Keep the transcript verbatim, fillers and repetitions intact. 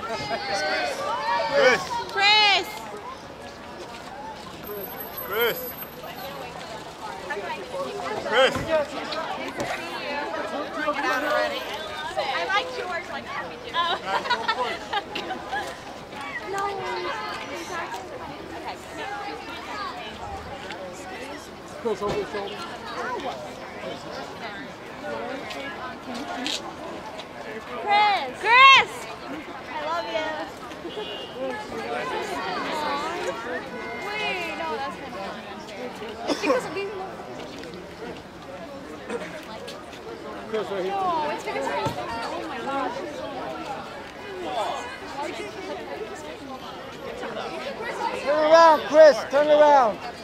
Chris. Chris. Chris. Chris. I like George like happy Jim. Oh. No. Chris, over your shoulder. Chris. Chris. I love you. Wait, no, that's kind of because we. Chris, right here. Oh, it's because oh my gosh. Turn around, Chris. Turn around.